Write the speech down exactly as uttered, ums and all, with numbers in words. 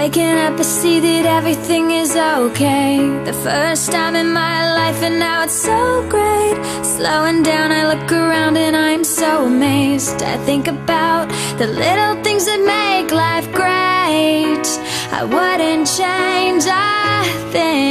Waking up, I see that everything is okay. The first time in my life, and now it's so great. Slowing down, I look around and I'm so amazed. I think about the little things that make life great. I wouldn't change a thing.